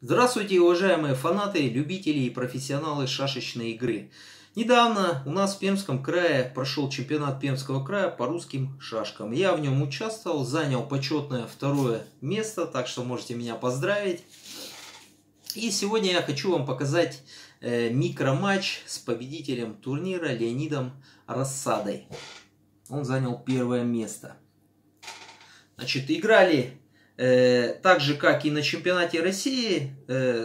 Здравствуйте, уважаемые фанаты, любители и профессионалы шашечной игры. Недавно у нас в Пермском крае прошел чемпионат Пермского края по русским шашкам. Я в нем участвовал, занял почетное второе место, так что можете меня поздравить. И сегодня я хочу вам показать микроматч с победителем турнира Леонидом Рассадой. Он занял первое место. Значит, играли так же, как и на чемпионате России,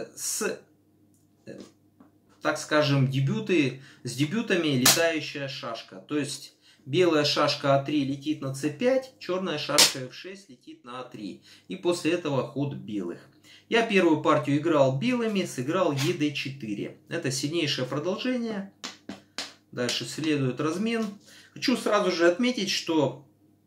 так скажем, с дебютами летающая шашка. То есть белая шашка А3 летит на С5, черная шашка F6 летит на А3. И после этого ход белых. Я первую партию играл белыми, сыграл ЕД4. Это сильнейшее продолжение. Дальше следует размен. Хочу сразу же отметить, что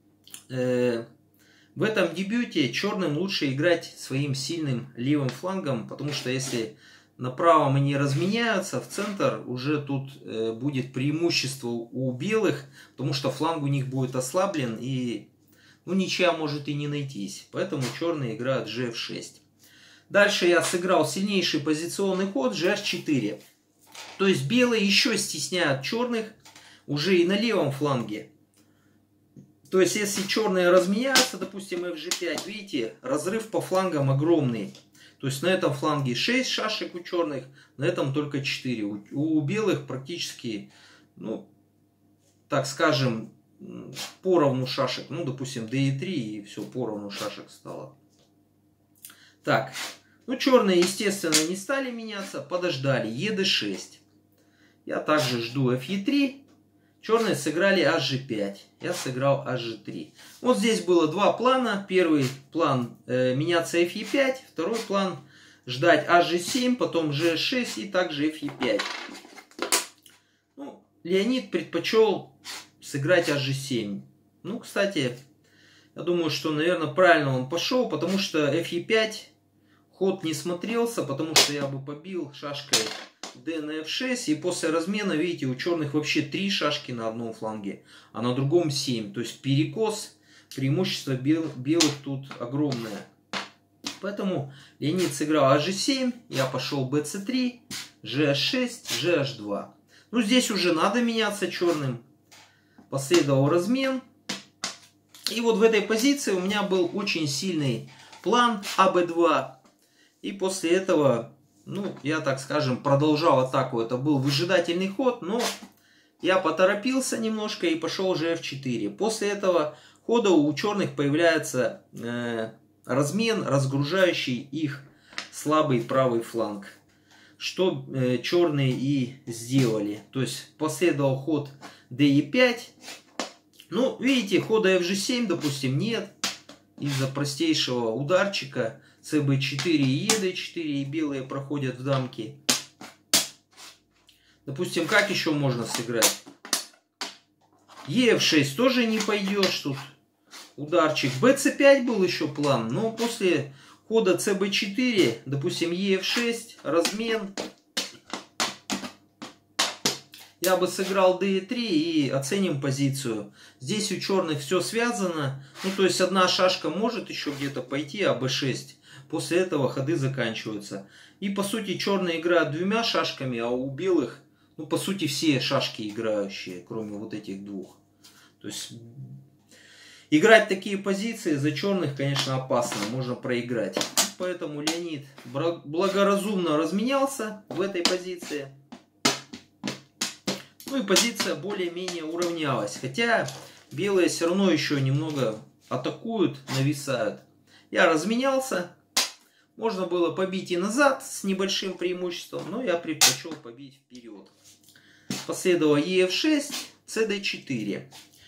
в этом дебюте черным лучше играть своим сильным левым флангом, потому что если на правом они разменяются, в центр уже тут будет преимущество у белых, потому что фланг у них будет ослаблен и ничья может и не найтись. Поэтому черные играют GF6. Дальше я сыграл сильнейший позиционный ход GH4. То есть белые еще стесняют черных уже и на левом фланге. То есть, если черные разменяются, допустим, FG5, видите, разрыв по флангам огромный. То есть, на этом фланге 6 шашек у черных, на этом только 4. У белых практически, так скажем, поровну шашек. Допустим, DE3 и все, поровну шашек стало. Так, черные, естественно, не стали меняться, подождали. ED6. Я также жду FE3. Черные сыграли HG5. Я сыграл HG3. Вот здесь было два плана. Первый план меняться FE5. Второй план ждать HG7, потом GH6 и также FE5. Леонид предпочел сыграть HG7. Кстати, я думаю, что, наверное, правильно он пошел, потому что FE5 ход не смотрелся, потому что я бы побил шашкой D на F6, и после размена, видите, у черных вообще 3 шашки на одном фланге, а на другом 7. То есть перекос, преимущество белых тут огромное. Поэтому Леонид сыграл HG7, я пошел BC3, GH6, GH2. Здесь уже надо меняться черным. Последовал размен. И вот в этой позиции у меня был очень сильный план АБ2. И после этого я, так скажем, продолжал атаку. Это был выжидательный ход, но я поторопился немножко и пошел GF4. После этого хода у черных появляется размен, разгружающий их слабый правый фланг. Что черные и сделали. То есть последовал ход DE5. Видите, хода FG7, допустим, нет. Из-за простейшего ударчика. CB4 и ED4, и белые проходят в дамки. Допустим, как еще можно сыграть? EF6 тоже не пойдешь тут. Ударчик. BC5 был еще план, но после хода CB4, допустим, EF6, размен. Я бы сыграл DE3 и оценим позицию. Здесь у черных все связано. То есть одна шашка может еще где-то пойти, а B6. После этого ходы заканчиваются. И по сути черные играют двумя шашками, а у белых, по сути, все шашки играющие, кроме вот этих двух. То есть играть такие позиции за черных, конечно, опасно, можно проиграть. Поэтому Леонид благоразумно разменялся в этой позиции. И позиция более-менее уравнялась. Хотя белые все равно еще немного атакуют, нависают. Я разменялся. Можно было побить и назад с небольшим преимуществом, но я предпочел побить вперед. Последовало EF6, CD4.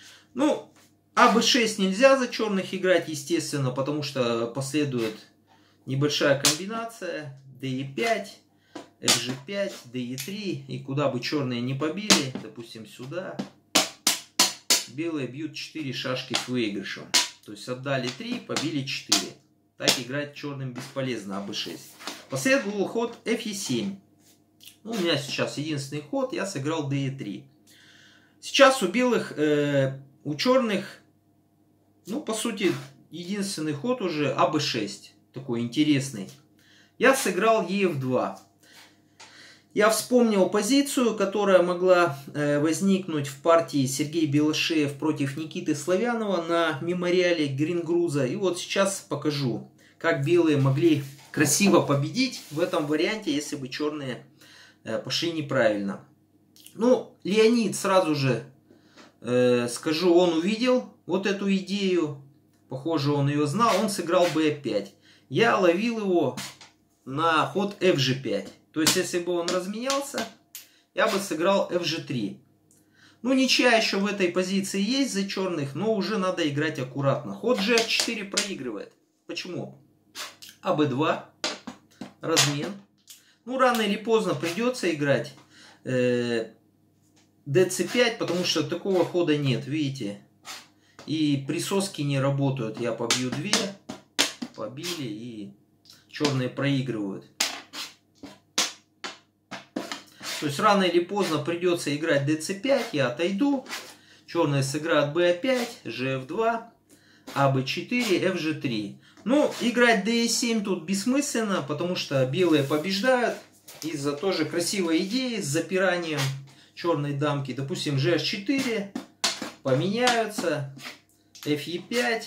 АБ6 нельзя за черных играть, естественно, потому что последует небольшая комбинация. DE5, FG5, DE3. И куда бы черные не побили, допустим, сюда, белые бьют 4 шашки с выигрышем. То есть отдали 3, побили 4. Так играть черным бесполезно, АБ6. Последовал ход FE7. У меня сейчас единственный ход, я сыграл DE3. Сейчас у белых, у черных, по сути, единственный ход уже АБ6. Такой интересный. Я сыграл ЕФ2. Я вспомнил позицию, которая могла возникнуть в партии Сергей Белошеев против Никиты Славянова на мемориале Грингруза. И вот сейчас покажу, как белые могли красиво победить в этом варианте, если бы черные пошли неправильно. Ну, Леонид, сразу же скажу, он увидел вот эту идею. Похоже, он ее знал. Он сыграл b5. Я ловил его на ход fg5. То есть, если бы он разменялся, я бы сыграл fg3. Ну, ничья еще в этой позиции есть за черных, но уже надо играть аккуратно. Ход gh4 проигрывает. Почему? аб2. Размен. Ну, рано или поздно придется играть dc5, потому что такого хода нет, видите. И присоски не работают. Я побью 2. Побили, и черные проигрывают. То есть рано или поздно придется играть dc5, я отойду. Черные сыграют b5, gf2, аб4, fg3. Ну, играть d7 тут бессмысленно, потому что белые побеждают из-за тоже красивой идеи с запиранием черной дамки. Допустим, gh4, поменяются, fe5,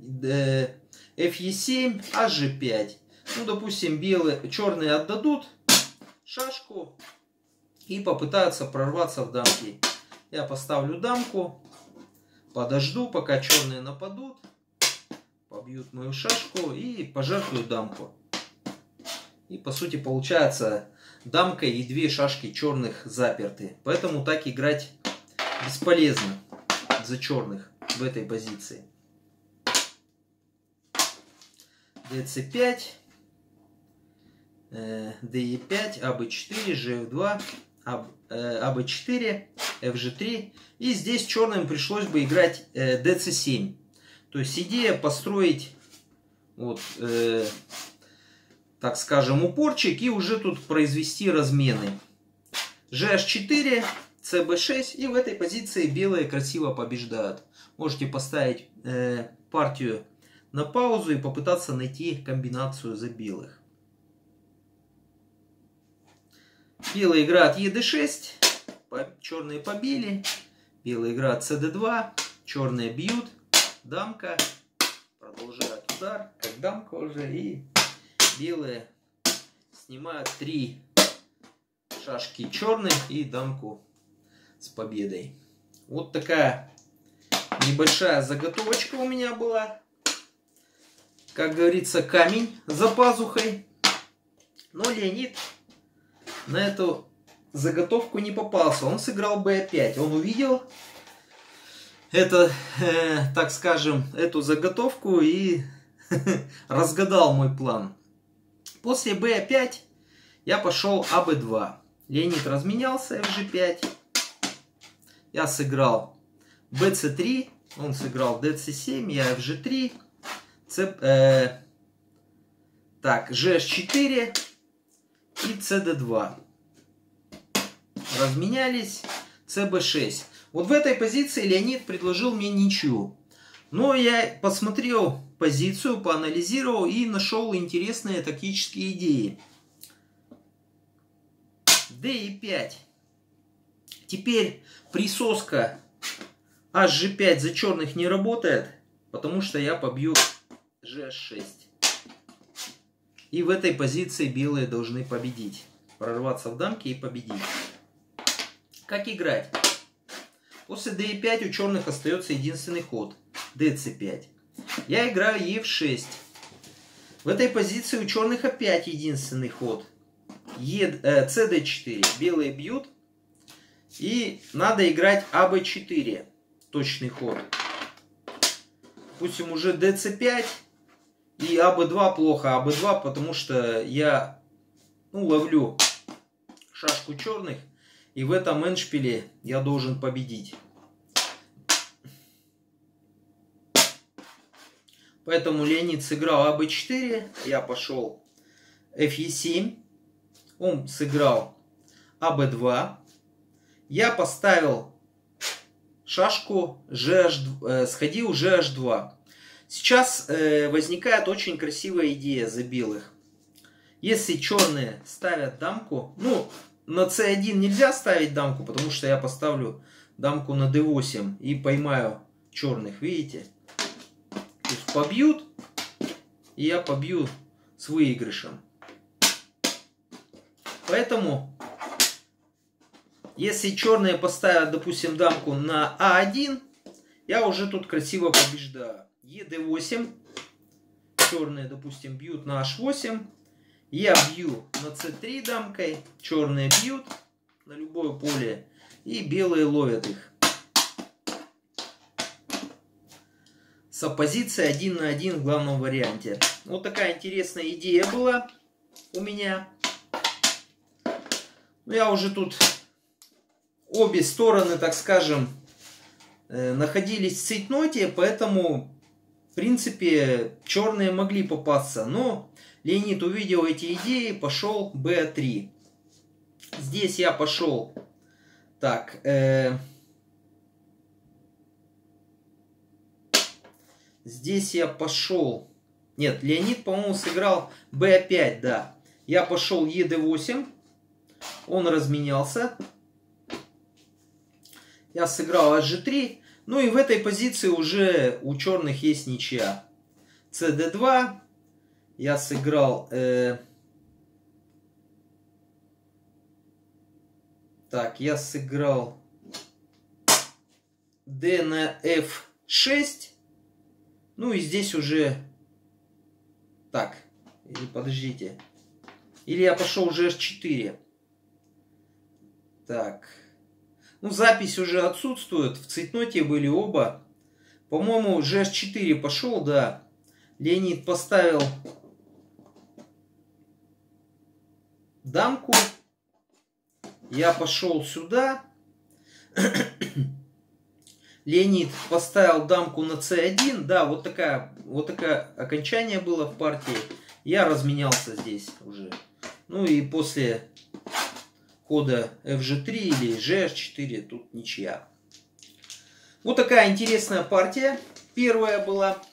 fe7, hg5. Ну, допустим, черные отдадут шашку и попытаются прорваться в дамки. Я поставлю дамку, подожду, пока черные нападут, побьют мою шашку и пожертвую дамку. И по сути получается дамка и 2 шашки черных заперты. Поэтому так играть бесполезно за черных в этой позиции. dc5, de5, аб4, gf2, аб4, fg3. И здесь черным пришлось бы играть dc7. То есть идея построить, вот, так скажем, упорчик и уже тут произвести размены. gh4, cb6, и в этой позиции белые красиво побеждают. Можете поставить партию на паузу и попытаться найти комбинацию за белых. Белые играют ед6, черные побили. Белые играют cd2, черные бьют. Дамка, продолжают удар, как дамка уже. И белые снимают 3 шашки черных и дамку с победой. Вот такая небольшая заготовочка у меня была. Как говорится, камень за пазухой. Но Леонид на эту заготовку не попался. Он сыграл b5. Он увидел это, так скажем, эту заготовку и разгадал мой план. После b5 я пошел аб2. Леонид разменялся, fg5. Я сыграл bc3. Он сыграл dc7. Я fg3. Так, gh4 и cd2. Разменялись, cb6. Вот в этой позиции Леонид предложил мне ничью. Но я посмотрел позицию, поанализировал и нашел интересные тактические идеи. d5. Теперь присоска hg5 за черных не работает, потому что я побью gh6. И в этой позиции белые должны победить. Прорваться в дамки и победить. Как играть? После d5 у черных остается единственный ход. dc5. Я играю e6. В этой позиции у черных опять единственный ход. cd4. Белые бьют. И надо играть аб4. Точный ход. Допустим, уже dc5. И аб2 плохо. аб2, потому что я ловлю шашку черных. И в этом эндшпиле я должен победить. Поэтому Леонид сыграл аб4. Я пошел fe7. Он сыграл аб2. Я поставил шашку сходил gh2. Сейчас возникает очень красивая идея за белых. Если черные ставят дамку, ну, на c1 нельзя ставить дамку, потому что я поставлю дамку на d8 и поймаю черных, видите? То есть побьют, и я побью с выигрышем. Поэтому, если черные поставят, допустим, дамку на а1, я уже тут красиво побеждаю. ед8, черные, допустим, бьют на h8, я бью на c3 дамкой, черные бьют на любое поле, и белые ловят их. С оппозицией 1 на 1 в главном варианте. Вот такая интересная идея была у меня. Ну, я уже тут обе стороны, так скажем, находились в цейтноте, поэтому, в принципе, черные могли попасться. Но Леонид увидел эти идеи, пошел b3. Здесь я пошел, так, здесь я пошел, нет, Леонид, по-моему, сыграл b5, да. Я пошел ед8, он разменялся. Я сыграл hg3. Ну и в этой позиции уже у черных есть ничья. cd2. Я сыграл... так, я сыграл d на f6. Ну и здесь уже... Так, или подождите. Или я пошел уже h4. Так... Ну, запись уже отсутствует. В цейтноте были оба. По-моему, GH4 пошел, да. Леонид поставил дамку. Я пошел сюда. Леонид поставил дамку на c1. Да, вот такое окончание было в партии. Я разменялся здесь уже. Ну и после хода fg3 или gh4 тут ничья. Вот такая интересная партия. Первая была.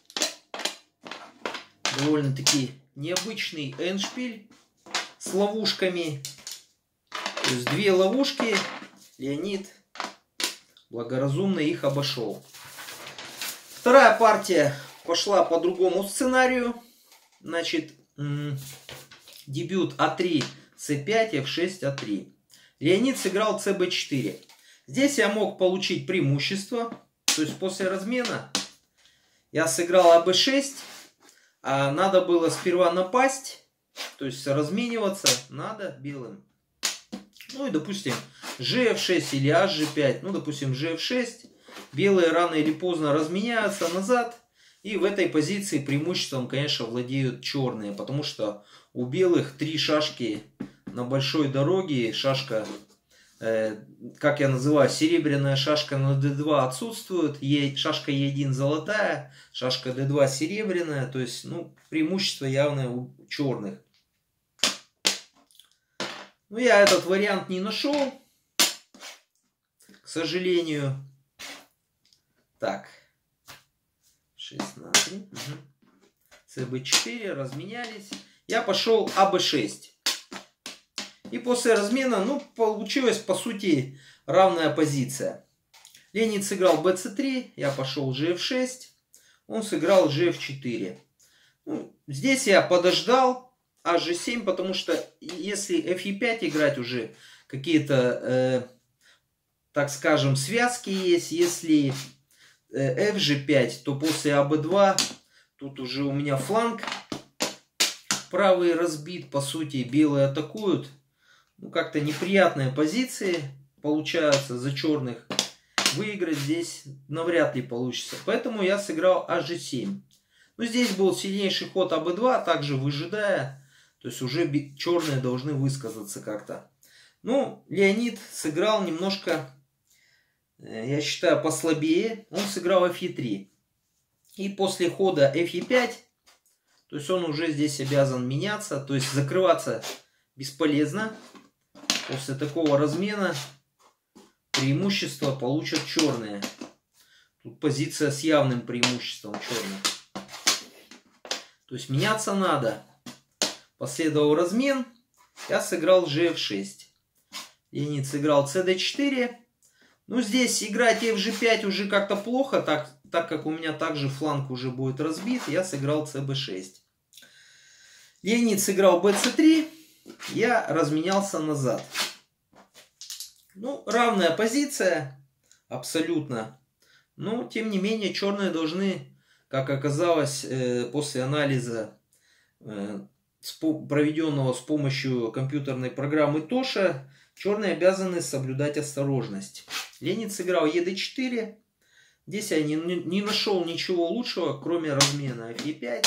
Довольно-таки необычный эндшпиль с ловушками. То есть две ловушки. Леонид благоразумно их обошел. Вторая партия пошла по другому сценарию. Значит, дебют а3, c5, f6, a3. Леонид сыграл cb4. Здесь я мог получить преимущество. То есть после размена я сыграл аб6. А надо было сперва напасть. То есть размениваться надо белым. Ну и допустим gf6 или hg5. Ну допустим gf6. Белые рано или поздно разменяются назад. И в этой позиции преимуществом, конечно, владеют черные. Потому что у белых 3 шашки на большой дороге. Шашка, как я называю, серебряная шашка на d2 отсутствует. Шашка e1 золотая, шашка d2 серебряная. То есть, ну, преимущество явное у черных. Ну, я этот вариант не нашел, к сожалению. Так. 6 на 3. cb4, разменялись. Я пошел аб6. И после размена, ну, получилась, по сути, равная позиция. Леонид сыграл bc3, я пошел gf6. Он сыграл gf4. Ну, здесь я подождал hg7, потому что если fe5 играть, уже какие-то, так скажем, связки есть. Если fg5, то после ab2 тут уже у меня фланг правый разбит. По сути, белые атакуют. Ну, как-то неприятные позиции получаются за черных. Выиграть здесь навряд ли получится. Поэтому я сыграл hg7. Но здесь был сильнейший ход ab2, также выжидая. То есть уже черные должны высказаться как-то. Ну, Леонид сыграл немножко, я считаю, послабее. Он сыграл fe3. И после хода fe5, то есть он уже здесь обязан меняться. То есть закрываться бесполезно. После такого размена преимущество получат черные. Тут позиция с явным преимуществом черных. То есть меняться надо. Последовал размен. Я сыграл gf6. Леонид сыграл cd4. Ну, здесь играть fg5 уже как-то плохо, так как у меня также фланг уже будет разбит. Я сыграл cb6. Леонид сыграл bc3. Я разменялся назад. Ну, равная позиция. Абсолютно. Но, тем не менее, черные должны, как оказалось, после анализа, проведенного с помощью компьютерной программы Тоша, черные обязаны соблюдать осторожность. Леонид сыграл ед4. Здесь я не нашел ничего лучшего, кроме размена fe5.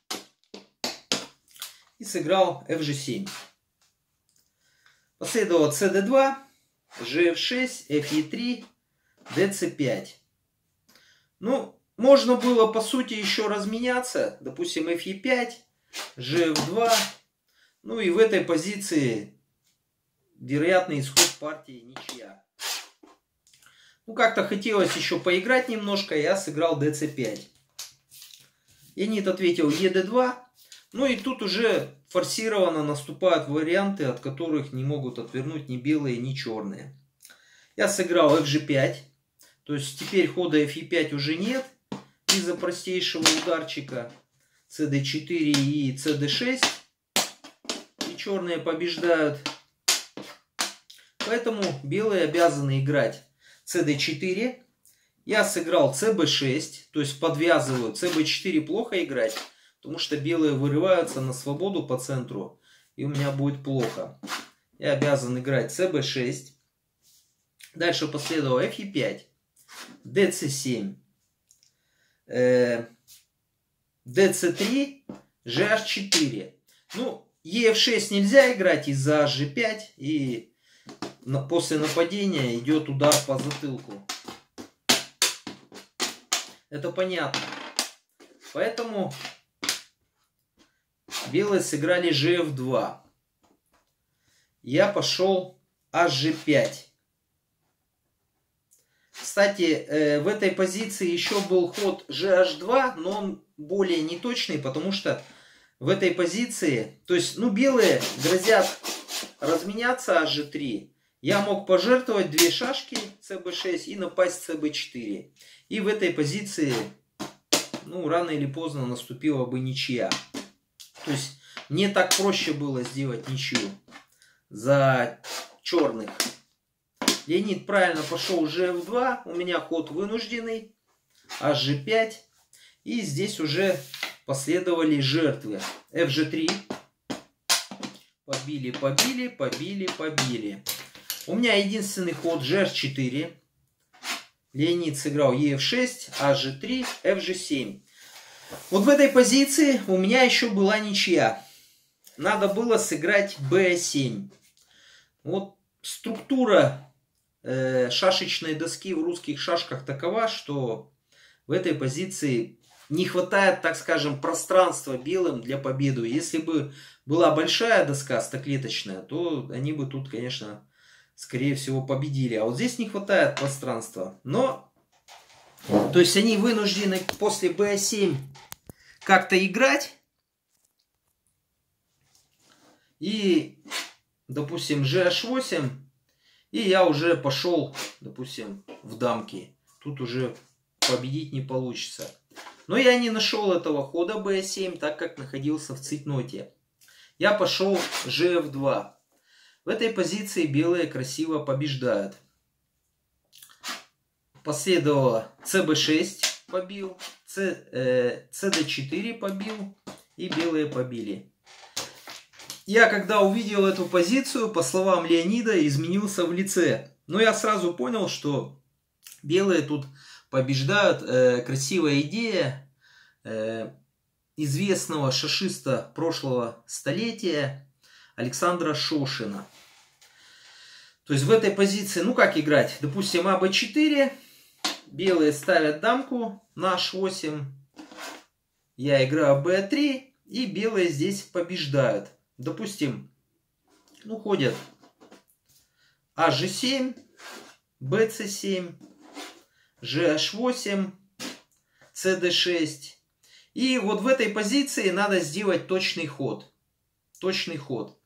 И сыграл fg7. Последовало cd2, gf6, fe3, dc5. Ну, можно было, по сути, еще разменяться. Допустим, fe5, gf2. Ну и в этой позиции вероятный исход партии ничья. Ну, как-то хотелось еще поиграть немножко. Я сыграл dc5. Леонид ответил ед2. Ну и тут уже форсированно наступают варианты, от которых не могут отвернуть ни белые, ни черные. Я сыграл fg5. То есть теперь хода fe5 уже нет. Из-за простейшего ударчика cd4 и cd6. И черные побеждают. Поэтому белые обязаны играть cd4. Я сыграл cb6. То есть подвязываю. cb4 плохо играть. Потому что белые вырываются на свободу по центру. И у меня будет плохо. Я обязан играть cb6. Дальше последовало fe5. dc7. dc3. gh4. Ну, ef6 нельзя играть из-за hg5. И после нападения идет удар по затылку. Это понятно. Поэтому белые сыграли gf2. Я пошел hg5. Кстати, в этой позиции еще был ход gh2, но он более неточный, потому что в этой позиции, то есть, ну, белые грозят разменяться hg3. Я мог пожертвовать две шашки cb6 и напасть cb4. И в этой позиции, ну, рано или поздно наступила бы ничья. То есть мне так проще было сделать ничью за черных. Леонид правильно пошел gf2. У меня ход вынужденный. hg5. И здесь уже последовали жертвы. fg3. Побили, побили, побили, побили. У меня единственный ход gh4. Леонид сыграл ef6, hg3, fg7. Вот в этой позиции у меня еще была ничья. Надо было сыграть b7. Вот структура шашечной доски в русских шашках такова, что в этой позиции не хватает, так скажем, пространства белым для победы. Если бы была большая доска стоклеточная, то они бы тут, конечно, скорее всего победили. А вот здесь не хватает пространства. Но, то есть они вынуждены после b7 как-то играть. И, допустим, gh8. И я уже пошел, допустим, в дамки. Тут уже победить не получится. Но я не нашел этого хода b7, так как находился в цейтноте. Я пошел gf2. В этой позиции белые красиво побеждают. Последовало cb6 побил, cd4 побил и белые побили. Я, когда увидел эту позицию, по словам Леонида, изменился в лице. Но я сразу понял, что белые тут побеждают. Красивая идея известного шашиста прошлого столетия Александра Шошина. То есть в этой позиции, ну как играть? Допустим, АБ4. Белые ставят дамку на H8. Я играю B3. И белые здесь побеждают. Допустим, ну ходят AG7, BC7, GH8, CD6. И вот в этой позиции надо сделать точный ход. точный ход.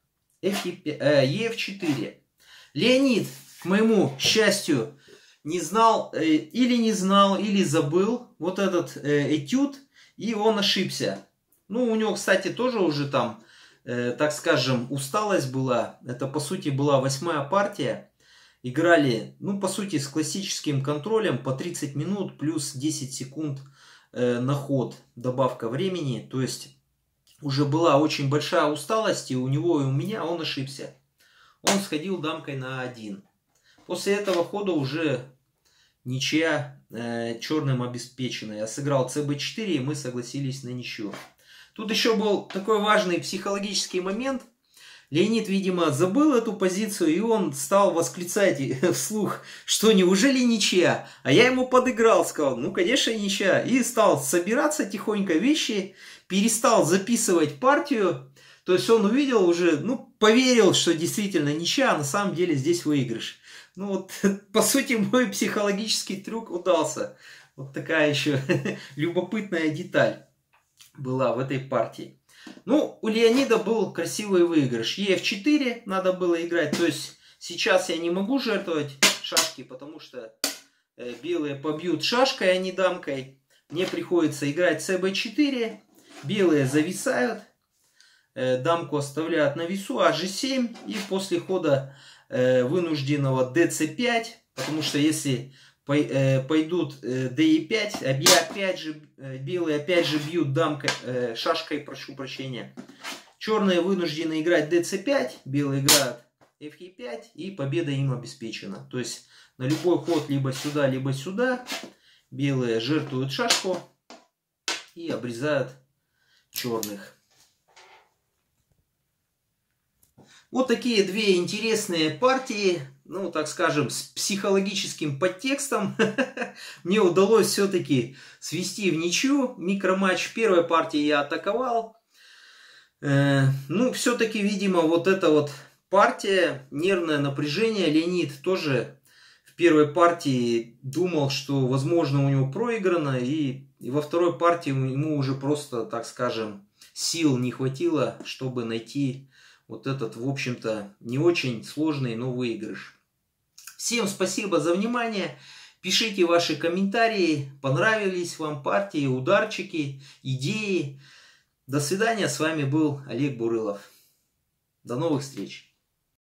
Ef4. Леонид, к моему счастью, не знал, или забыл вот этот этюд, и он ошибся. Ну, у него, кстати, тоже уже там, так скажем, усталость была. Это, по сути, была 8-я партия. Играли, ну, по сути, с классическим контролем по 30 минут плюс 10 секунд на ход, добавка времени. То есть, уже была очень большая усталость, и у него, и у меня он ошибся. Он сходил дамкой на 1. После этого хода уже ничья черным обеспечена. Я сыграл cb4, и мы согласились на ничью. Тут еще был такой важный психологический момент. Леонид, видимо, забыл эту позицию, и он стал восклицать вслух, что неужели ничья? А я ему подыграл, сказал, ну, конечно, ничья. И стал собираться тихонько вещи, перестал записывать партию. То есть он увидел уже, ну, поверил, что действительно ничья, а на самом деле здесь выигрыш. Ну вот, по сути, мой психологический трюк удался. Вот такая еще любопытная деталь была в этой партии. Ну, у Леонида был красивый выигрыш. Ef4 надо было играть. То есть сейчас я не могу жертвовать шашки, потому что белые побьют шашкой, а не дамкой. Мне приходится играть cb4. Белые зависают. Дамку оставляют на весу, а g7. И после хода вынужденного dc5. Потому что если пойдут d5, я опять же, белые опять же бьют дамкой, шашкой, прошу прощения. Черные вынуждены играть dc5, белые играют fe5, и победа им обеспечена. То есть на любой ход либо сюда, белые жертвуют шашку и обрезают черных. Вот такие две интересные партии, ну, так скажем, с психологическим подтекстом. Мне удалось все-таки свести в ничью микроматч. В первой партии я атаковал. Ну, все-таки, видимо, вот эта вот партия, нервное напряжение. Леонид тоже в первой партии думал, что, возможно, у него проиграно. И во второй партии ему уже просто, так скажем, сил не хватило, чтобы найти вот этот, в общем-то, не очень сложный, но выигрыш. Всем спасибо за внимание. Пишите ваши комментарии, понравились вам партии, ударчики, идеи. До свидания. С вами был Олег Бурылов. До новых встреч.